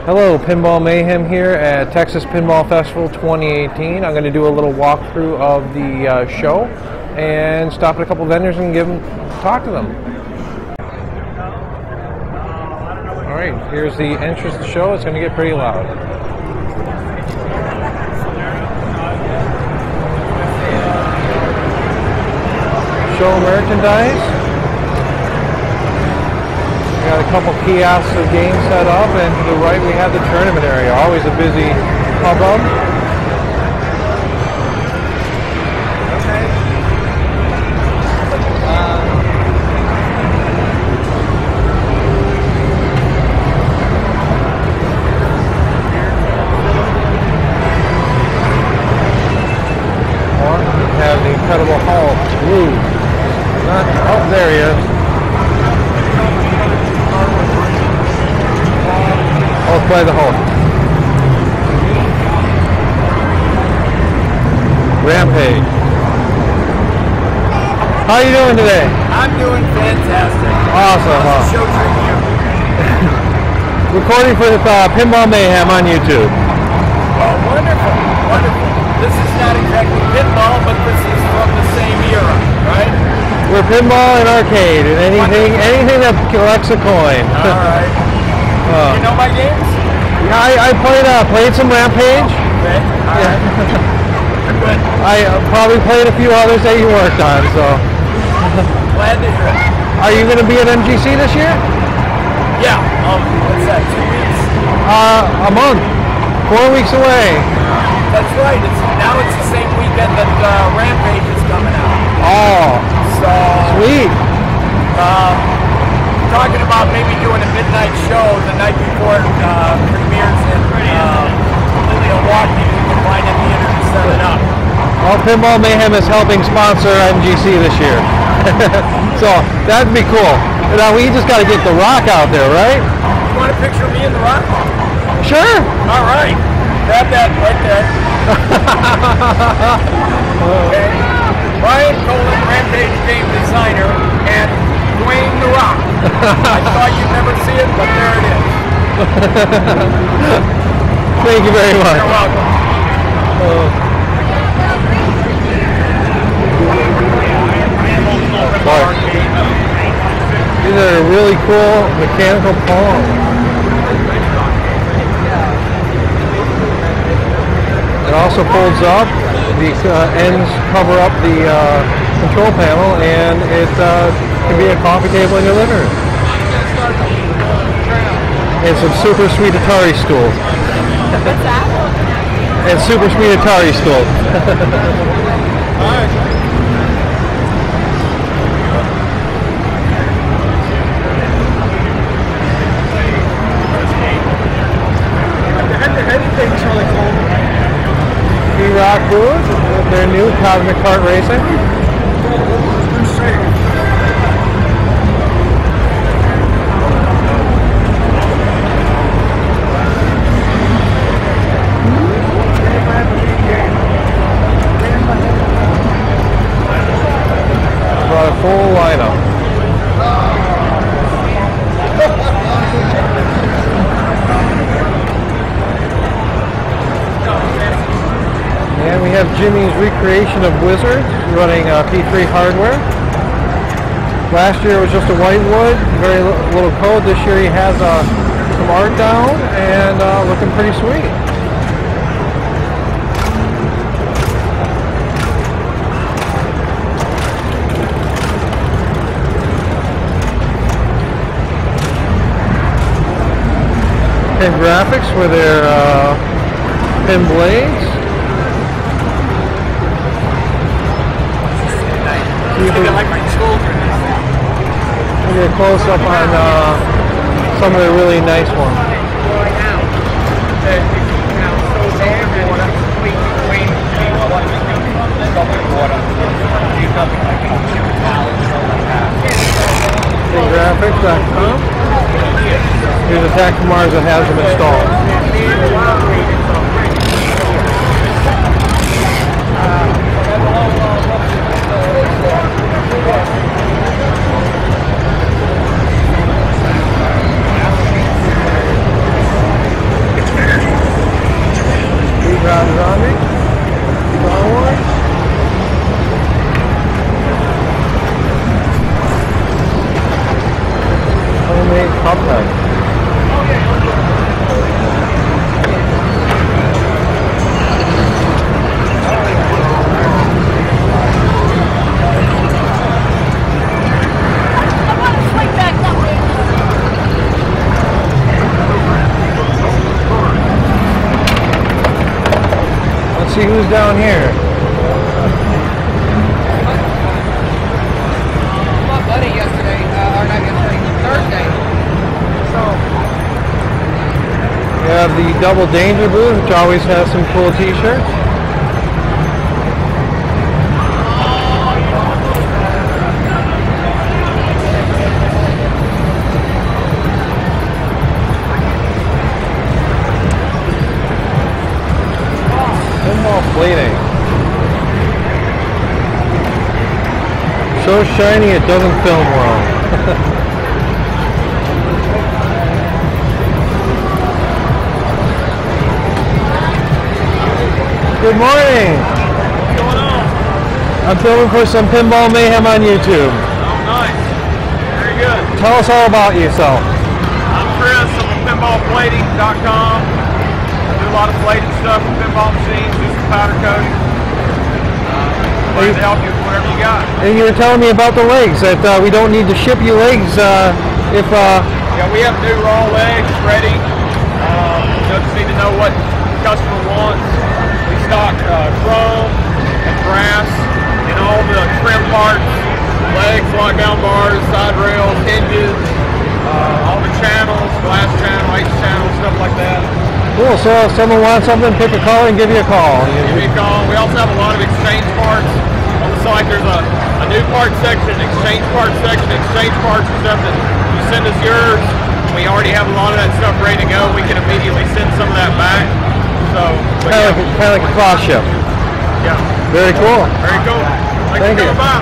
Hello, Pinball Mayhem here at Texas Pinball Festival 2018. I'm going to do a little walkthrough of the show and stop at a couple vendors and talk to them. Alright, here's the entrance to the show. It's going to get pretty loud. Show merchandise. Got a couple kiosks of games set up, and to the right we have the tournament area. Always a busy hubbub. We have the incredible Hulk, Blue. Oh, there he is. Let's play the Hulk. Rampage. How are you doing today? I'm doing fantastic. Awesome. How's the show treating you? Recording for the Pinball Mayhem on YouTube. Oh, wonderful, wonderful. This is not exactly pinball, but this is from the same era, right? We're pinball and arcade and anything that collects a coin. All right. You know my games? Yeah, I played some Rampage. Okay. All right. Good. I probably played a few others that you worked on, so. Glad to hear it. Are you going to be at MGC this year? Yeah. What's that, 2 weeks? A month. 4 weeks away. That's right. Now it's the same weekend that Rampage is coming out. Oh. So. Sweet. Talking about maybe doing a midnight show the night before it premieres in Milwaukee. You can find it on the internet to set it up. Well, Pinball Mayhem is helping sponsor MGC this year. So, that'd be cool. Now, we just got to get The Rock out there, right? You want a picture of me and The Rock? Sure. All right. Grab that right there. Okay. Brian Colin, Rampage game designer, and Dwayne The Rock. I thought you'd never see it, but there it is. Thank you very much. You're welcome. These are really cool mechanical palms. It also folds up. The ends cover up the control panel, and it can be a coffee table in your living room. And some super sweet Atari stools. What's that? And super sweet Atari stools. Rock booth with their new Cosmic Kart Racing. Brought a full lineup. And we have Jimmy's recreation of Wizards running P3 hardware. Last year it was just a white wood, very little code. This year he has some art down and looking pretty sweet. Pin graphics for their pin blades. Like my children. We'll get a close up on some of the really nice ones. Graphics.com. Here's a Attack from Mars that has them installed. games down here? My buddy yesterday, or not yesterday, Thursday. So. We have the Double Danger booth, which always has some cool t-shirts. Pinball plating. So shiny it doesn't film well. Good morning. What's going on? I'm filming for some Pinball Mayhem on YouTube. Oh, nice. Very good. Tell us all about yourself. I'm Chris. I'm from pinballplating.com. I do a lot of plating stuff with pinball machines, do some powder coating. Glad to help you with whatever you got. And you were telling me about the legs, that we don't need to ship you legs if... Yeah, we have new raw legs ready. Just need to know what the customer wants. We stock chrome and brass and all the trim parts, legs, lockdown bars, side rails, hinges, all the channels, glass channel, H channel, stuff like that. Cool, so if someone wants something, pick a color and give you a call. Give me a call. We also have a lot of exchange parts. On the site there's a new part section, exchange part section, exchange parts and stuff that you send us yours. We already have a lot of that stuff ready to go. We can immediately send some of that back. So, Kind of like a cross ship. yeah. Very cool. Very cool. Thank you. Coming by.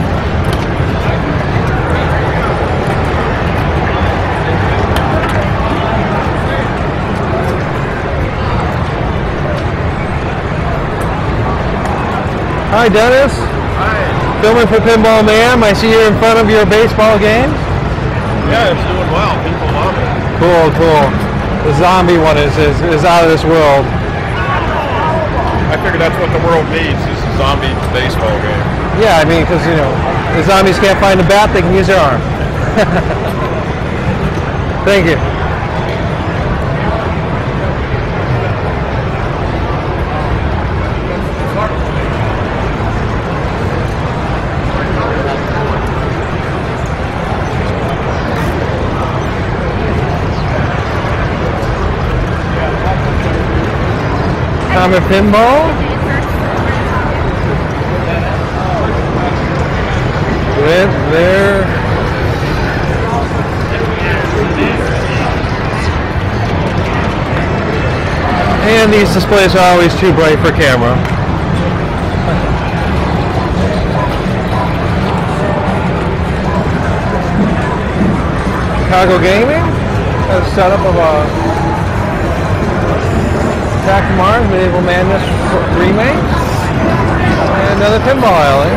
Hi, Dennis. Hi. Filming for Pinball Mayhem. I see you're in front of your baseball game. Yeah, it's doing well. People love it. Cool, cool. The zombie one is out of this world. I figure that's what the world needs, is a zombie baseball game. Yeah, I mean, because, you know, the zombies can't find a bat, they can use their arm. Thank you. Comet Pinball. With their and these displays are always too bright for camera. Chicago Gaming has a setup of a Attack from Mars, Medieval Madness remake, and another pinball alley.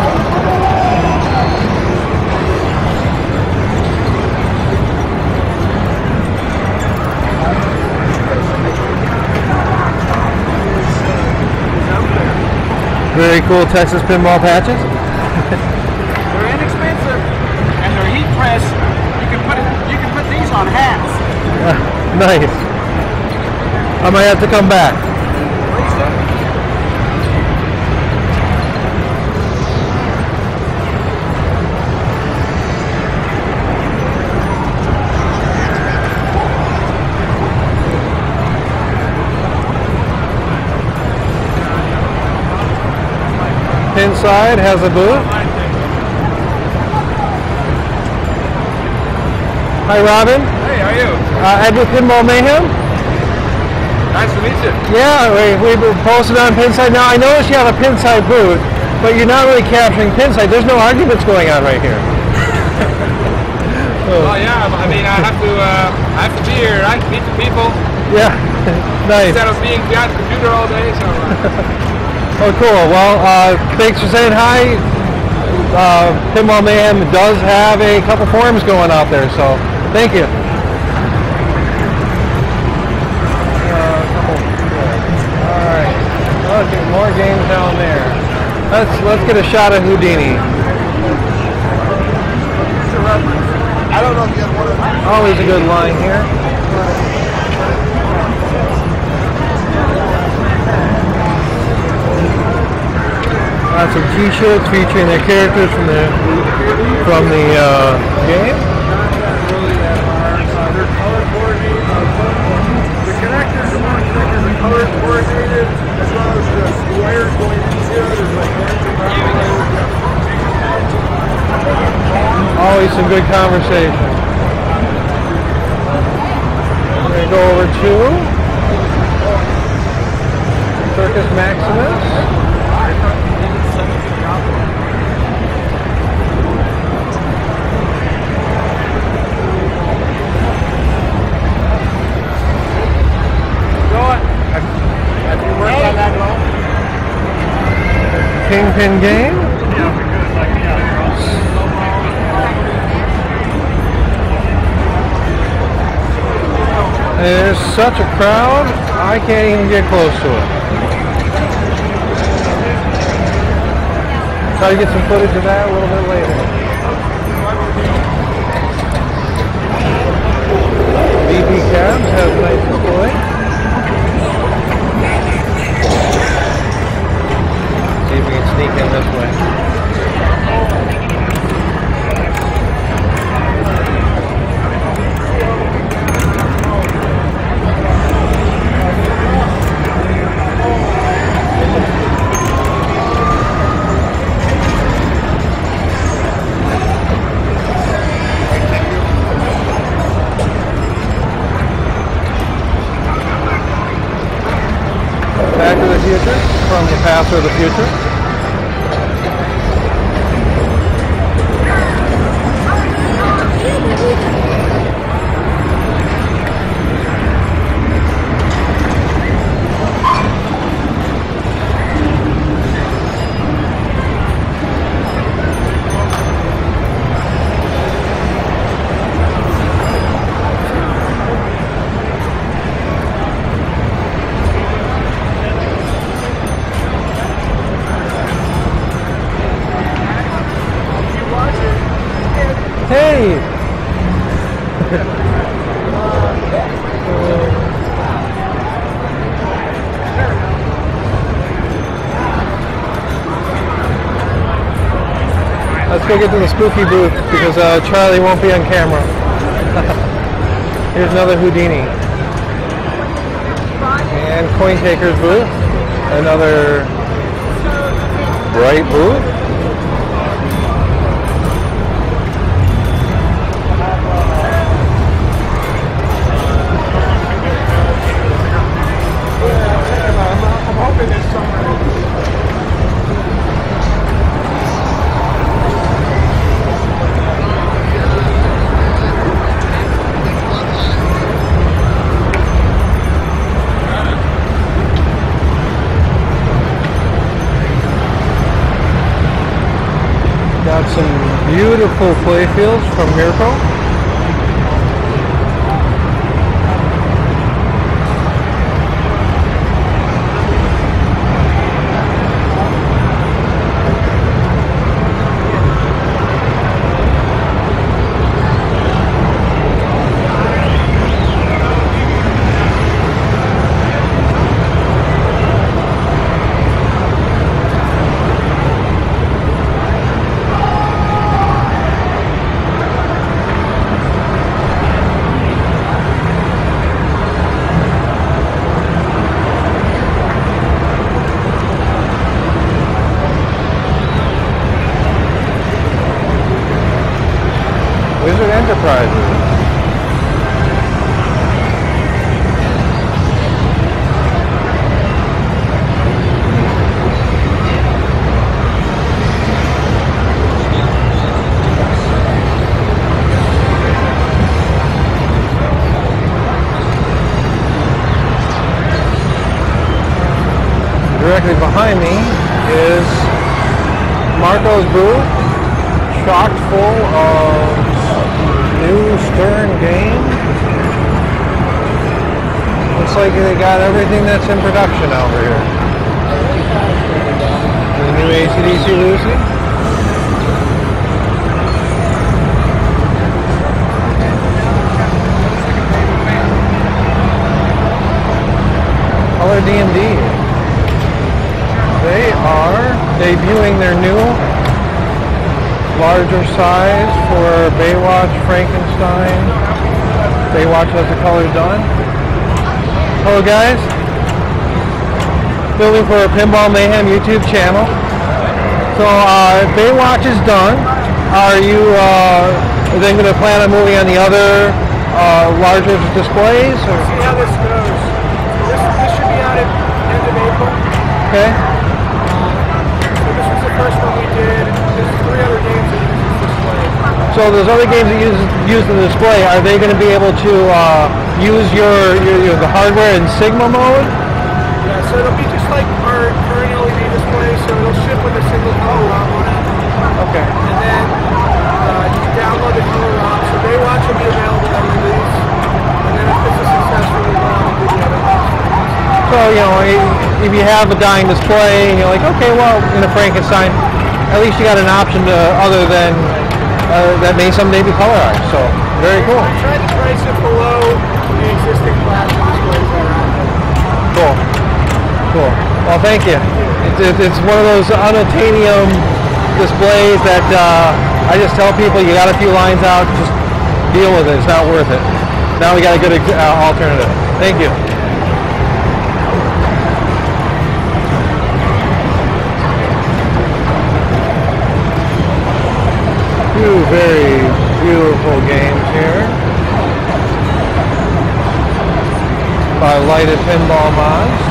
Very cool Texas pinball patches. They're inexpensive and they're heat pressed. You can put these on hats. Nice. I might have to come back. Please do. Inside has a booth. Hi, Robin. Hey, how are you? Ed with Pinball Mayhem. Nice to meet you. Yeah, we posted on Pinside. Now, I noticed you have a Pinside booth, but you're not really capturing Pinside. There's no arguments going on right here. Well, yeah, I mean, I have to be here, right? Meet the people. Yeah, nice. Instead of being behind the computer all day, so... Oh, cool. Well, thanks for saying hi. Pinball Mayhem does have a couple forums going out there, so thank you. Okay, more games down there. Let's get a shot of Houdini. I don't know if you have one of these. Always a good line here. Lots of T-shirts featuring the characters from the game. They're color coordinated. The connectors are more color coordinated, as well as the squares going into it. There's like orange and brown. Always some good conversation. I'm going to go over to Circus Maximus. Have you worked on that at all? Kingpin game. Yeah, because like There's such a crowd, I can't even get close to it. Try to get some footage of that a little bit later. VP Cabs has a nice display. See if we can sneak in this way. Back to the Future from the past or the future. Hey! Let's go get to the spooky booth because Charlie won't be on camera. Here's another Houdini. And Coin Taker's booth. Another bright booth. Got some beautiful playfields from Mirko. Wizard Enterprises. Directly behind me is Marco's booth, chocked full of new Stern game. Looks like they got everything that's in production over here. The new AC/DC Lucy. Color DMD. They are debuting debuting their new larger size for Baywatch, Frankenstein. Baywatch has the color done. Hello guys. Building for a Pinball Mayhem YouTube channel. So Baywatch is done. Are you then going to plan on moving on the other larger displays? Or? See how this goes. This should be out at end of April. Okay. So this was the first one we did. There's 3 other games that use this display. So those other games that use the display, are they going to be able to use the hardware in Sigma mode? Yeah, so it'll be just like our current LED display, so it'll ship with a single color ROM on it. Okay. And then you can download the color ROM, so Baywatch will be available at release. And then if it's a successful, we'll go on and do the other ones. So, you know, if you have a dying display and you're like, okay, well, in a Frankenstein, at least you got an option other than that may someday be colorized. So, very cool. I tried to price it below the existing plasma displays that are out there. Cool. Cool. Well, thank you. It's one of those unattainium displays that I just tell people, you got a few lines out, just deal with it. It's not worth it. Now we got a good alternative. Thank you. Two very beautiful games here by Lighted Pinball Mods.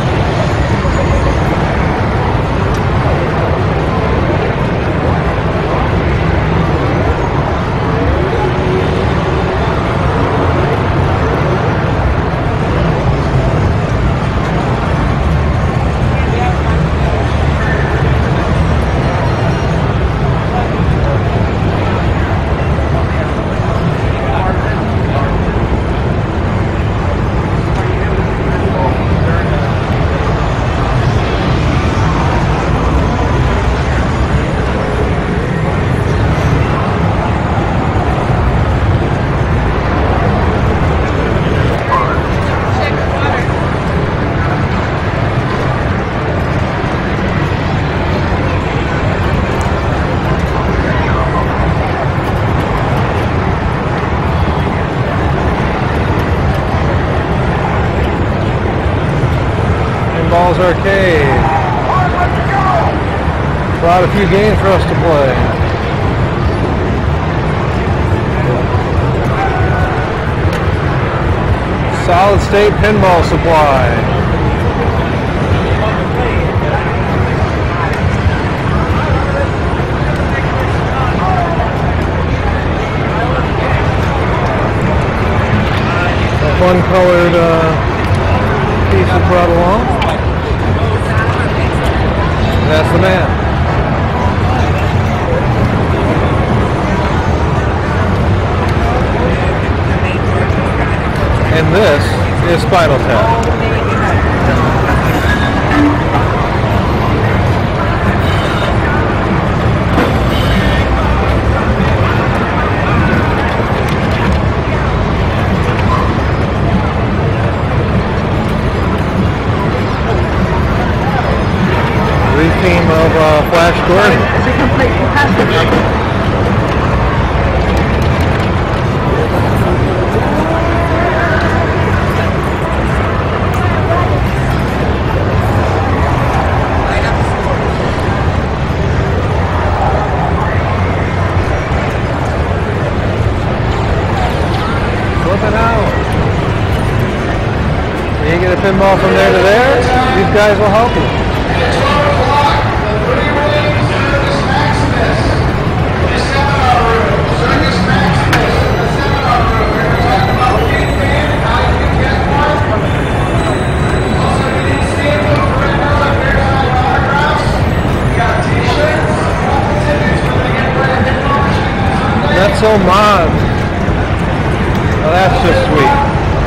Pinball's Arcade. Brought a few games for us to play. Solid State Pinball Supply. Fun colored pieces brought along. That's the man. And this is Spinal Tap. Team of Flash Gordon. It's a complete capacity. Flipping out. You get a pinball from there to there, these guys will help you. That's so mod. Oh, that's just sweet.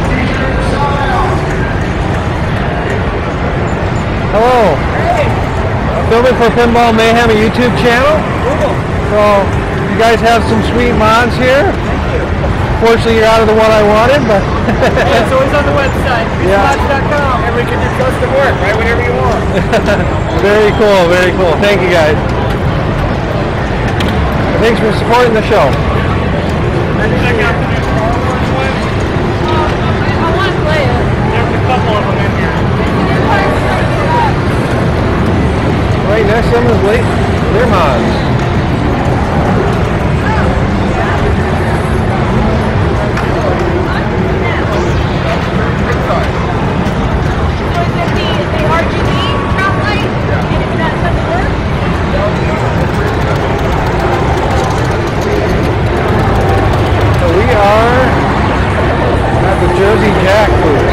Hello. Filming for Pinball Mayhem, a YouTube channel. So you guys have some sweet mods here. Thank you. Unfortunately, you're out of the one I wanted, but Yeah, it's always on the website, Yeah. PizzaMatch.com. And we can do custom work, right? Whenever you want. very cool, very cool. Thank you guys. Thanks for supporting the show. Check out the new Star Wars one. I want to play it. There's a couple of them in here. Right next to them is Lake Learmonds. Jersey Jack booth.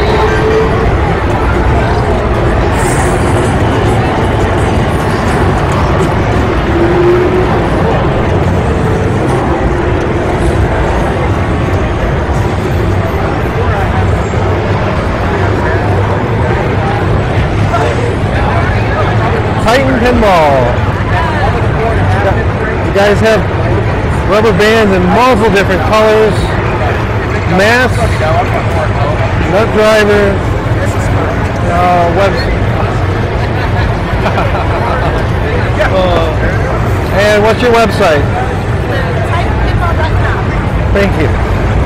Titan Pinball. You guys have rubber bands in multiple different colors. Masks, nut driver, and what's your website? Thank you.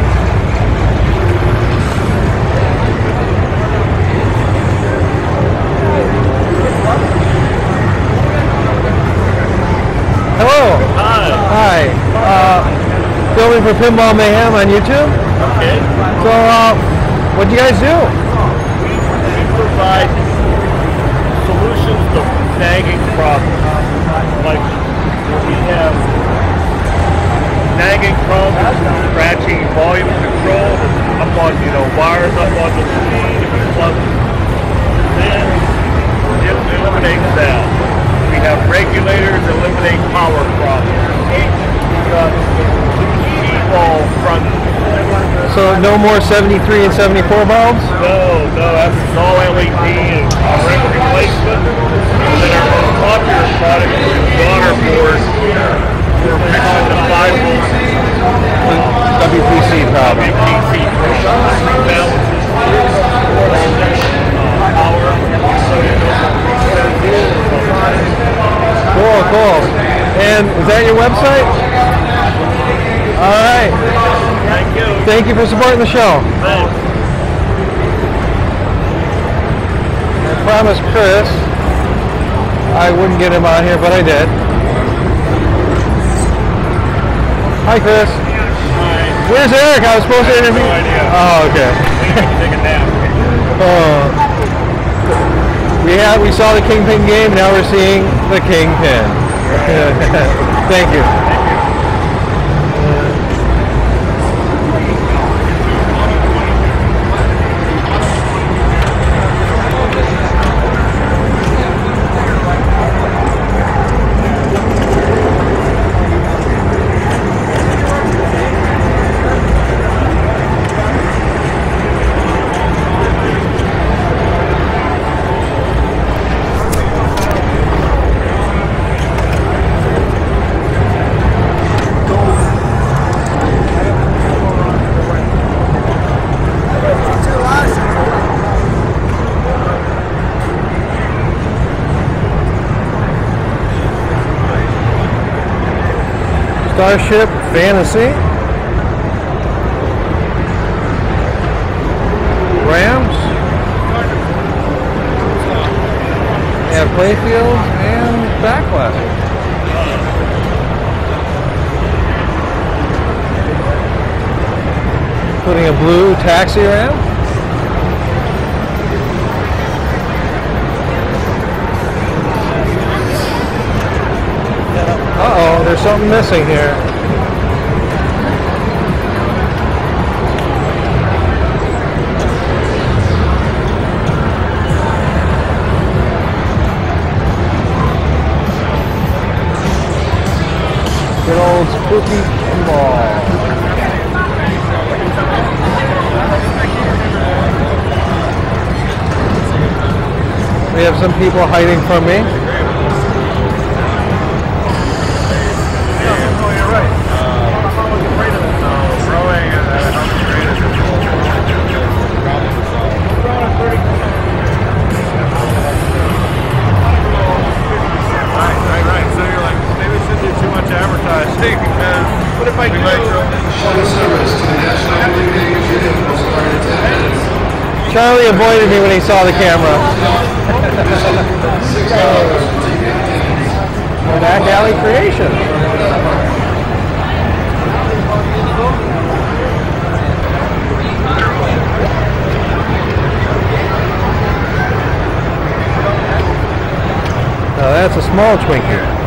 Hello. Hi. Hi. Filming for Pinball Mayhem on YouTube. Okay. So, what do you guys do? We provide solutions to nagging problems. Like we have nagging problems, scratching volume control, up on wires up on the machine. If you plug them in, it eliminates that. We have regulators that eliminate power problems. We've got ball front. So no more 73 and 74 bulbs? No, it's all LED and direct replacement. And then our most popular product is daughter board for fixing the 5 volt WPC problem. WPC balances power. Cool. And is that your website? All right. Thank you. Thank you for supporting the show. Thanks. I promised Chris I wouldn't get him on here, but I did. Hi, Chris. Hi. Where's Eric? I was supposed to interview. No idea. Oh, okay. Take a nap. We saw the Kingpin game. Now we're seeing the Kingpin. Thank you. Starship Fantasy, Rams, and playfields and backlash. Including a blue taxi ram. Uh-oh, there's something missing here. Good old spooky pinball. We have some people hiding from me. Charlie avoided me when he saw the camera. Back Alley Creation. Now that's a small Twinkie.